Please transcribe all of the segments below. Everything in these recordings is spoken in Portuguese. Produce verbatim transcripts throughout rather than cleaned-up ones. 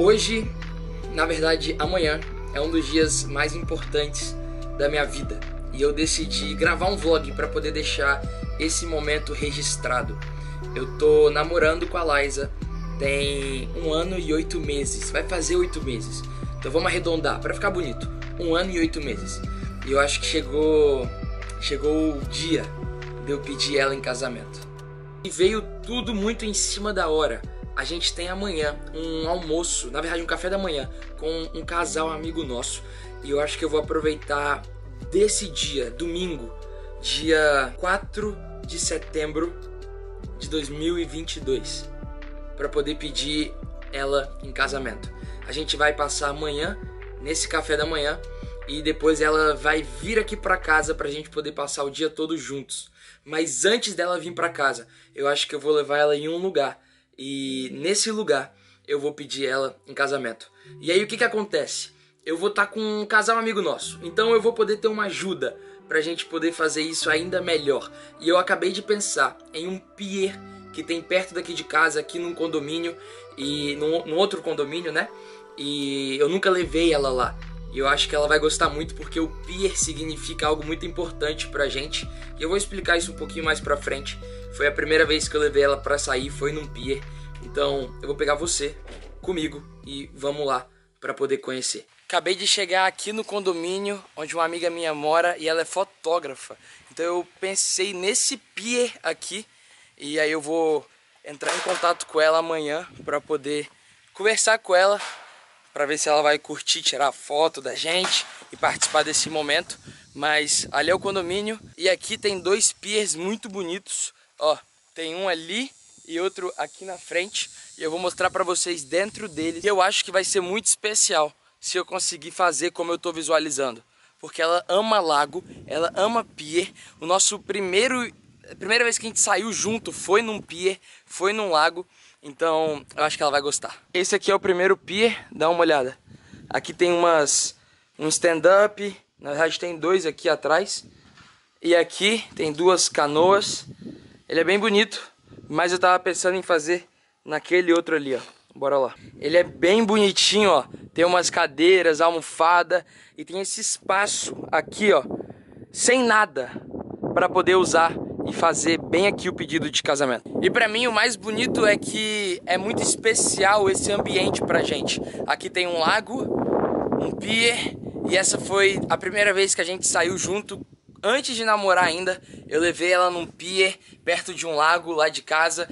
Hoje, na verdade amanhã, é um dos dias mais importantes da minha vida. E eu decidi gravar um vlog para poder deixar esse momento registrado. Eu tô namorando com a Laísa tem um ano e oito meses. Vai fazer oito meses. Então vamos arredondar para ficar bonito. Um ano e oito meses. E eu acho que chegou, chegou o dia de eu pedir ela em casamento. E veio tudo muito em cima da hora. A gente tem amanhã um almoço, na verdade um café da manhã, com um casal amigo nosso. E eu acho que eu vou aproveitar desse dia, domingo, dia quatro de setembro de dois mil e vinte e dois, para poder pedir ela em casamento. A gente vai passar amanhã nesse café da manhã e depois ela vai vir aqui para casa pra gente poder passar o dia todo juntos. Mas antes dela vir para casa, eu acho que eu vou levar ela em um lugar. E nesse lugar eu vou pedir ela em casamento. E aí o que que acontece? Eu vou estar com um casal amigo nosso. Então eu vou poder ter uma ajuda pra gente poder fazer isso ainda melhor. E eu acabei de pensar em um pier que tem perto daqui de casa, aqui num condomínio. E num, num outro condomínio, né? E eu nunca levei ela lá. E eu acho que ela vai gostar muito porque o pier significa algo muito importante pra gente. E eu vou explicar isso um pouquinho mais pra frente. Foi a primeira vez que eu levei ela pra sair, foi num pier. Então eu vou pegar você comigo e vamos lá pra poder conhecer. Acabei de chegar aqui no condomínio onde uma amiga minha mora e ela é fotógrafa. Então eu pensei nesse pier aqui e aí eu vou entrar em contato com ela amanhã pra poder conversar com ela, para ver se ela vai curtir tirar foto da gente e participar desse momento. Mas ali é o condomínio e aqui tem dois piers muito bonitos. Ó, tem um ali e outro aqui na frente. E eu vou mostrar para vocês dentro deles. E eu acho que vai ser muito especial se eu conseguir fazer como eu tô visualizando. Porque ela ama lago, ela ama pier. O nosso primeiro... A primeira vez que a gente saiu junto foi num pier, foi num lago. Então eu acho que ela vai gostar. Esse aqui é o primeiro pier, dá uma olhada. Aqui tem umas um stand-up, na verdade tem dois aqui atrás. E aqui tem duas canoas. Ele é bem bonito, mas eu tava pensando em fazer naquele outro ali, ó. Bora lá. Ele é bem bonitinho, ó. Tem umas cadeiras, almofada e tem esse espaço aqui, ó, sem nada para poder usar e fazer bem aqui o pedido de casamento. E pra mim o mais bonito é que é muito especial esse ambiente pra gente. Aqui tem um lago, um pier, e essa foi a primeira vez que a gente saiu junto. Antes de namorar ainda, eu levei ela num pier perto de um lago lá de casa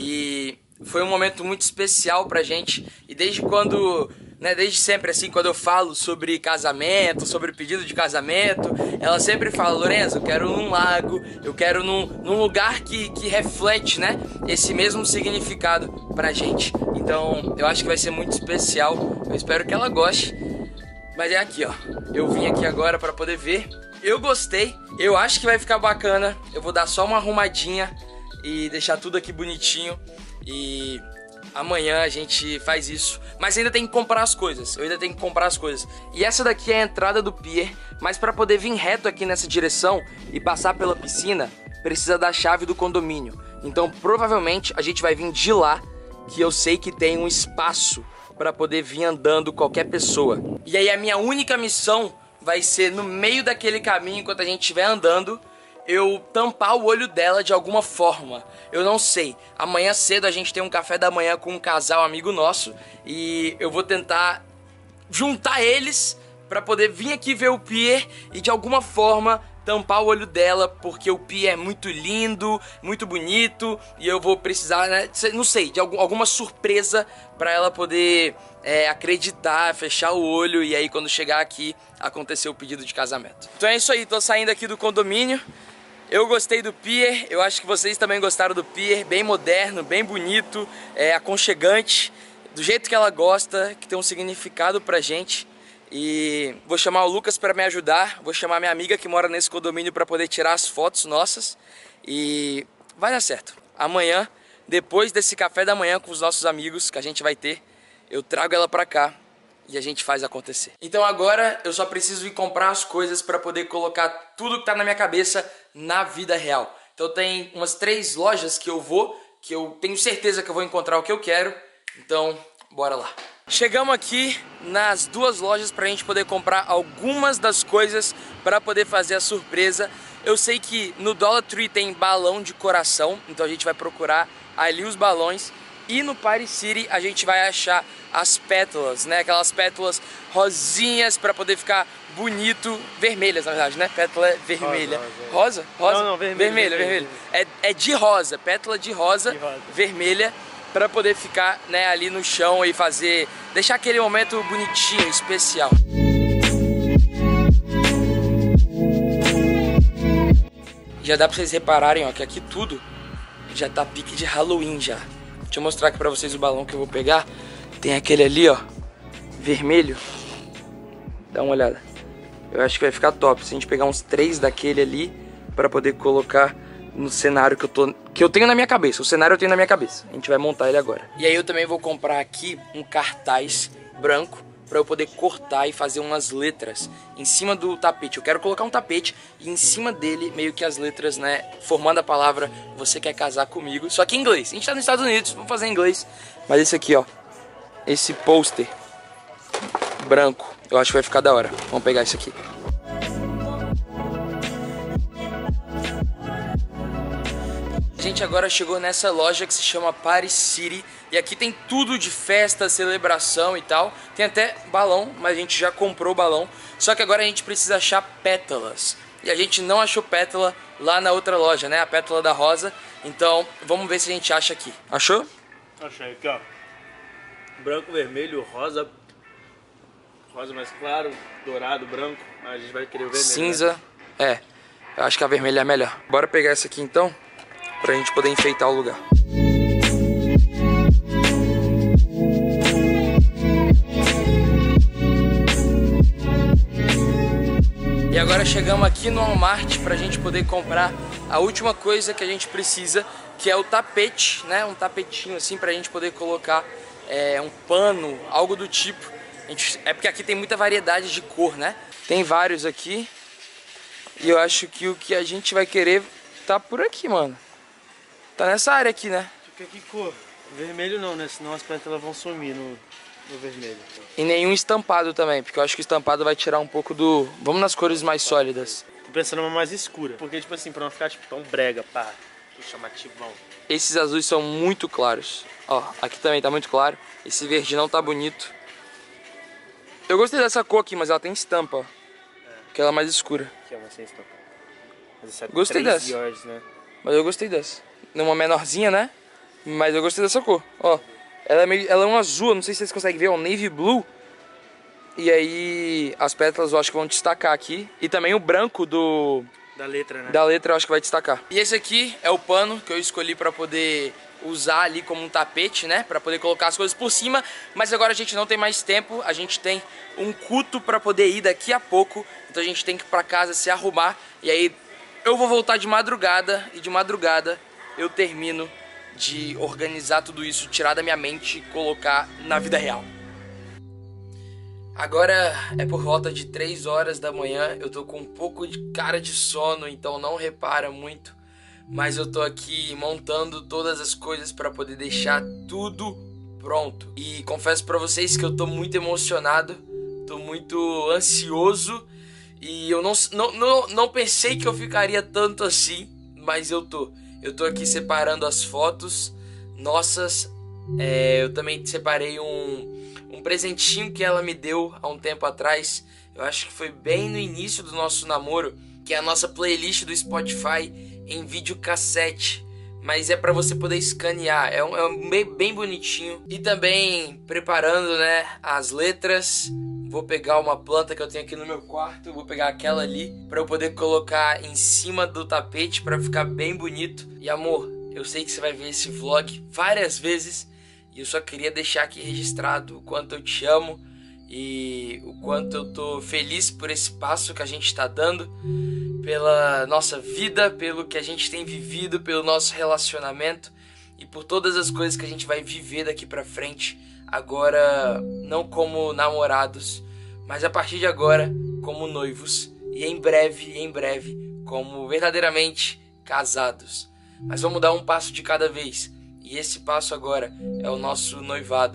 e foi um momento muito especial pra gente. E desde quando... Né, desde sempre, assim, quando eu falo sobre casamento, sobre pedido de casamento, ela sempre fala: Lorenzo, eu quero num lago, eu quero num, num lugar que, que reflete, né, esse mesmo significado pra gente. Então, eu acho que vai ser muito especial, eu espero que ela goste. Mas é aqui, ó, eu vim aqui agora pra poder ver. Eu gostei, eu acho que vai ficar bacana. Eu vou dar só uma arrumadinha e deixar tudo aqui bonitinho. E... amanhã a gente faz isso. Mas ainda tem que comprar as coisas. Eu ainda tenho que comprar as coisas. E essa daqui é a entrada do pier. Mas para poder vir reto aqui nessa direção e passar pela piscina, precisa da chave do condomínio. Então provavelmente a gente vai vir de lá, que eu sei que tem um espaço para poder vir andando qualquer pessoa. E aí a minha única missão vai ser, no meio daquele caminho, enquanto a gente estiver andando, eu tampar o olho dela de alguma forma. Eu não sei. Amanhã cedo a gente tem um café da manhã com um casal amigo nosso e eu vou tentar juntar eles pra poder vir aqui ver o pier e de alguma forma tampar o olho dela, porque o pier é muito lindo, muito bonito e eu vou precisar, né, não sei, de algum, alguma surpresa pra ela poder é, acreditar, fechar o olho e aí quando chegar aqui acontecer o pedido de casamento. Então é isso aí, tô saindo aqui do condomínio. Eu gostei do pier, eu acho que vocês também gostaram do pier, bem moderno, bem bonito, é, aconchegante, do jeito que ela gosta, que tem um significado pra gente. E vou chamar o Lucas para me ajudar, vou chamar minha amiga que mora nesse condomínio para poder tirar as fotos nossas e vai dar certo. Amanhã, depois desse café da manhã com os nossos amigos que a gente vai ter, eu trago ela pra cá e a gente faz acontecer. Então agora eu só preciso ir comprar as coisas para poder colocar tudo que tá na minha cabeça na vida real. Então tem umas três lojas que eu vou, que eu tenho certeza que eu vou encontrar o que eu quero. Então, bora lá. Chegamos aqui nas duas lojas pra gente poder comprar algumas das coisas pra poder fazer a surpresa. Eu sei que no Dollar Tree tem balão de coração, então a gente vai procurar ali os balões. E no Party City a gente vai achar as pétalas, né? Aquelas pétalas rosinhas pra poder ficar bonito. Vermelhas, na verdade, né? Pétala é vermelha. Rosa? Rosa? rosa? Não, não, vermelho. Vermelha, vermelho. vermelho. É, é de rosa, pétala de rosa, de rosa. vermelha. Pra poder ficar, né, ali no chão e fazer... Deixar aquele momento bonitinho, especial. Já dá pra vocês repararem, ó, que aqui tudo já tá pique de Halloween já. Deixa eu mostrar aqui pra vocês o balão que eu vou pegar. Tem aquele ali, ó, vermelho. Dá uma olhada. Eu acho que vai ficar top se a gente pegar uns três daquele ali pra poder colocar no cenário que eu tô, que eu tenho na minha cabeça. O cenário eu tenho na minha cabeça. A gente vai montar ele agora. E aí eu também vou comprar aqui um cartaz branco pra eu poder cortar e fazer umas letras em cima do tapete. Eu quero colocar um tapete e em cima dele meio que as letras, né, formando a palavra "você quer casar comigo", só que em inglês. A gente tá nos Estados Unidos, vamos fazer em inglês. Mas esse aqui, ó, esse pôster branco, eu acho que vai ficar da hora. Vamos pegar isso aqui. A gente agora chegou nessa loja que se chama Party City. E aqui tem tudo de festa, celebração e tal. Tem até balão, mas a gente já comprou o balão. Só que agora a gente precisa achar pétalas. E a gente não achou pétala lá na outra loja, né? A pétala da rosa. Então vamos ver se a gente acha aqui. Achou? Achei aqui, ó. Branco, vermelho, rosa. Rosa mais claro, dourado, branco. A gente vai querer o vermelho. Cinza, né? É. Eu acho que a vermelha é melhor. Bora pegar essa aqui então, pra gente poder enfeitar o lugar. E agora chegamos aqui no Walmart pra gente poder comprar a última coisa que a gente precisa, que é o tapete, né? Um tapetinho assim pra gente poder colocar é, um pano, algo do tipo. A gente, é porque aqui tem muita variedade de cor, né? Tem vários aqui. E eu acho que o que a gente vai querer tá por aqui, mano. Tá nessa área aqui, né? Fica que cor? Vermelho não, né? Senão as pétalas vão sumir no, no vermelho. E nenhum estampado também, porque eu acho que o estampado vai tirar um pouco do... Vamos nas cores mais sólidas. Tô pensando numa mais escura. Porque, tipo assim, pra não ficar tipo, tão brega, pá, chamativão. Esses azuis são muito claros. Ó, aqui também tá muito claro. Esse verde não tá bonito. Eu gostei dessa cor aqui, mas ela tem estampa, ó. É. Que ela é mais escura. Aqui é uma sem estampa. Mas essa é gostei dessa. Yours, né? Mas eu gostei dessa. Numa menorzinha, né? Mas eu gostei dessa cor. Ó, ela é, meio, ela é um azul, não sei se vocês conseguem ver, é um navy blue. E aí as pétalas eu acho que vão destacar aqui. E também o branco do... Da letra, né? Da letra eu acho que vai destacar. E esse aqui é o pano que eu escolhi pra poder usar ali como um tapete, né? Pra poder colocar as coisas por cima. Mas agora a gente não tem mais tempo. A gente tem um culto pra poder ir daqui a pouco. Então a gente tem que ir pra casa se arrumar. E aí eu vou voltar de madrugada. E de madrugada eu termino de organizar tudo isso, tirar da minha mente e colocar na vida real. Agora é por volta de três horas da manhã. Eu tô com um pouco de cara de sono, então não repara muito. Mas eu tô aqui montando todas as coisas para poder deixar tudo pronto. E confesso para vocês que eu tô muito emocionado, tô muito ansioso. E eu não, não, não, não pensei que eu ficaria tanto assim, mas eu tô. Eu tô aqui separando as fotos nossas. É, eu também separei um... Um presentinho que ela me deu há um tempo atrás. Eu acho que foi bem no início do nosso namoro, que é a nossa playlist do Spotify em videocassete. Mas é para você poder escanear. É um, é um bem, bem bonitinho. E também preparando, né, as letras. Vou pegar uma planta que eu tenho aqui no meu quarto. Vou pegar aquela ali para eu poder colocar em cima do tapete para ficar bem bonito. E amor, eu sei que você vai ver esse vlog várias vezes. E eu só queria deixar aqui registrado o quanto eu te amo e o quanto eu tô feliz por esse passo que a gente está dando, pela nossa vida, pelo que a gente tem vivido, pelo nosso relacionamento e por todas as coisas que a gente vai viver daqui pra frente, agora não como namorados, mas a partir de agora como noivos e em breve, em breve, como verdadeiramente casados. Mas vamos dar um passo de cada vez. E esse passo agora é o nosso noivado.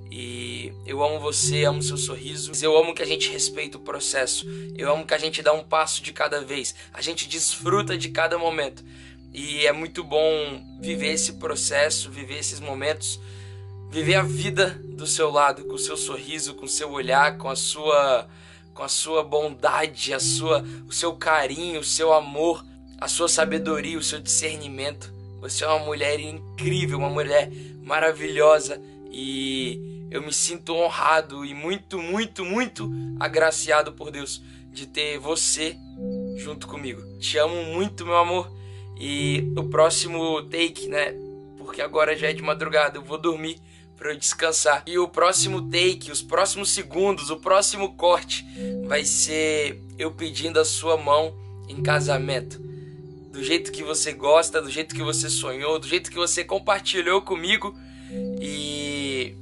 E eu amo você, amo seu sorriso. Eu amo que a gente respeita o processo. Eu amo que a gente dá um passo de cada vez. A gente desfruta de cada momento. E é muito bom viver esse processo, viver esses momentos, viver a vida do seu lado, com o seu sorriso, com o seu olhar, com a sua, com a sua bondade, a sua, o seu carinho, o seu amor, a sua sabedoria, o seu discernimento. Você é uma mulher incrível, uma mulher maravilhosa e eu me sinto honrado e muito, muito, muito agraciado por Deus de ter você junto comigo. Te amo muito, meu amor. E o próximo take, né? Porque agora já é de madrugada, eu vou dormir para eu descansar. E o próximo take, os próximos segundos, o próximo corte vai ser eu pedindo a sua mão em casamento. Do jeito que você gosta, do jeito que você sonhou, do jeito que você compartilhou comigo. E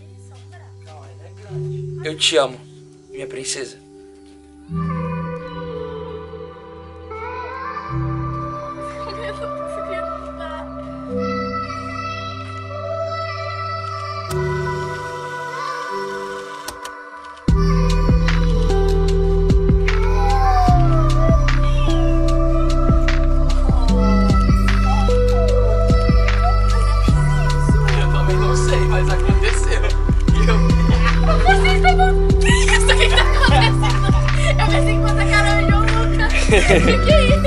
eu te amo, minha princesa. Que que é isso?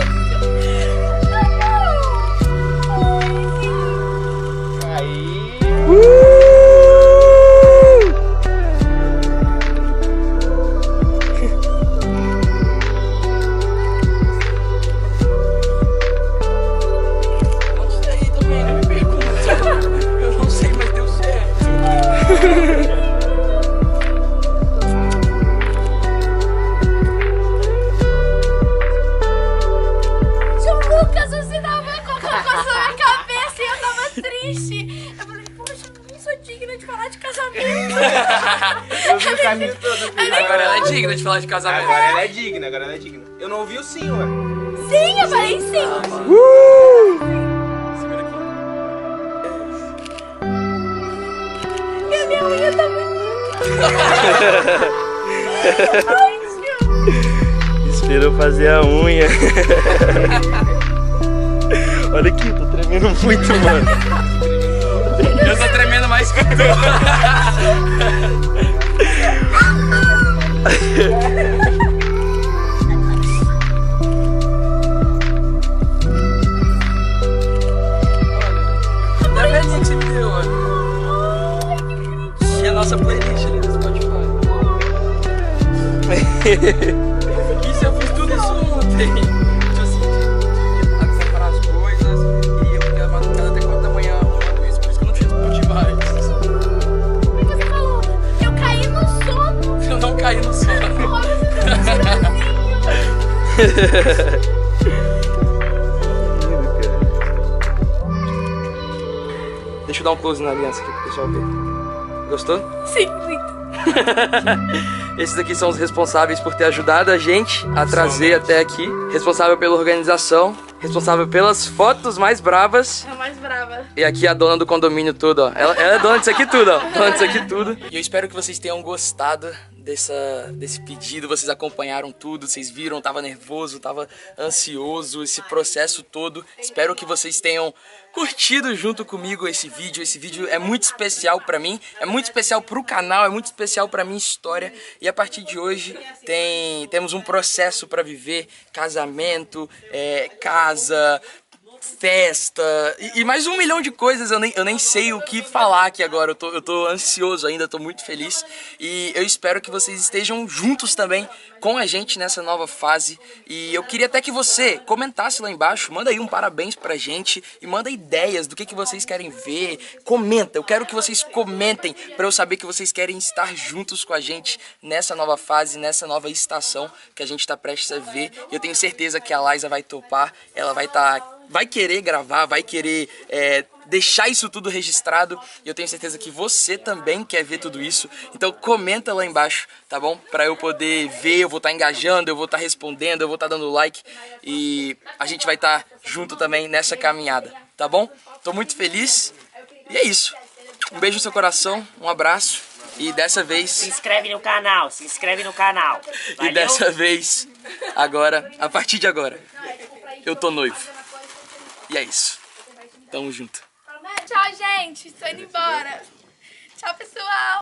Aí. Pode ser aí também, não me pergunta. Eu não sei, mas deu certo. Eu vi o caminho todo. Agora ela é digna de falar de casamento. Agora ela é digna, agora ela é digna. Eu não ouvi o sim, ué. Sim, eu falei sim. Uh! Segura aqui. E a minha unha tá muito... Ai, tio. Esperou fazer a unha. Olha aqui, tô tremendo muito, mano. Eu tô tremendo mais que tu. Olha a velhinha que você me deu, olha. E a nossa playlist ali do Spotify. Isso, eu fiz tudo isso ontem. Tipo assim, a separar as coisas e eu fiquei a madrugada até quatro da manhã arrumando isso, por isso que eu não tinha Spotify. Você falou, eu caí no sono. Eu não caí no sono. Deixa eu dar um close na aliança aqui pro pessoal ver. Gostou? Sim, muito. Esses daqui são os responsáveis por ter ajudado a gente a trazer até aqui. Responsável pela organização, responsável pelas fotos mais bravas. É a mais brava. E aqui a dona do condomínio todo, ó. Ela, ela é dona disso aqui tudo, ó. Dona disso aqui tudo. E eu espero que vocês tenham gostado dessa, desse pedido. Vocês acompanharam tudo, vocês viram, tava nervoso, tava ansioso, esse processo todo. Espero que vocês tenham curtido junto comigo esse vídeo. Esse vídeo é muito especial pra mim, é muito especial pro canal, é muito especial pra minha história. E a partir de hoje tem, temos um processo pra viver, casamento, é, casa, festa e, e mais um milhão de coisas. Eu nem, eu nem sei o que falar aqui agora. Eu tô, eu tô ansioso ainda, tô muito feliz. E eu espero que vocês estejam juntos também com a gente nessa nova fase. E eu queria até que você comentasse lá embaixo, manda aí um parabéns pra gente e manda ideias do que, que vocês querem ver. Comenta, eu quero que vocês comentem pra eu saber que vocês querem estar juntos com a gente nessa nova fase, nessa nova estação que a gente tá prestes a ver. E eu tenho certeza que a Laísa vai topar, ela vai estar... vai querer gravar, vai querer é, deixar isso tudo registrado. E eu tenho certeza que você também quer ver tudo isso. Então comenta lá embaixo, tá bom? Pra eu poder ver, eu vou estar engajando, eu vou estar respondendo, eu vou estar dando like. E a gente vai estar junto também nessa caminhada, tá bom? Tô muito feliz. E é isso. Um beijo no seu coração, um abraço. E dessa Se vez, inscreve no canal, se inscreve no canal. Valeu? e dessa vez, agora, a partir de agora, eu tô noivo. E é isso. Tamo junto. Tchau, gente. Tô indo embora. Tchau, pessoal.